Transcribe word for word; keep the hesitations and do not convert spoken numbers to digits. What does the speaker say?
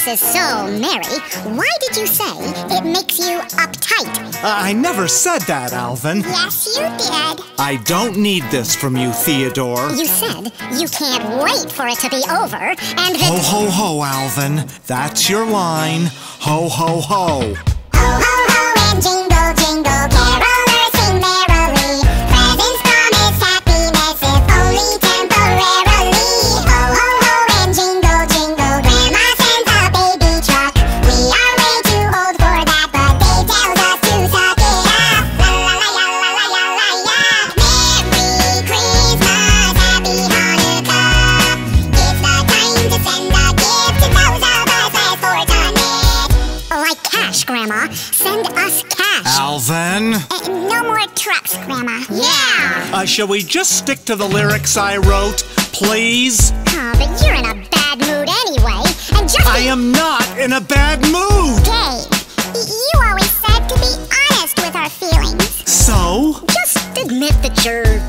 Christmas is so merry, why did you say it makes you uptight? Uh, I never said that, Alvin. Yes, you did. I don't need this from you, Theodore. You said you can't wait for it to be over, and that— Ho, ho, ho, Alvin. That's your line. Ho, ho, ho. Ho, ho, ho, and jingle, jingle, carolers sing merrily. Presents promise happiness if only temporarily. Ho, ho, ho, and jingle, jingle, Grandma sends a baby truck. We are way too old for that, but they tell us to suck it up. La la la la la la la la la. Merry Christmas, Happy Hanukkah. It's the time to send a gift to those of us less fortunate. Like cash, Grandma. Send us cash. Alvin? Uh, no more trucks, Grandma. Yeah! Uh, shall we just stick to the lyrics I wrote, please? Oh, but you're in a bad mood anyway, and just— I am not in a bad mood! Dave, y- you always said to be honest with our feelings. So? Just admit that you're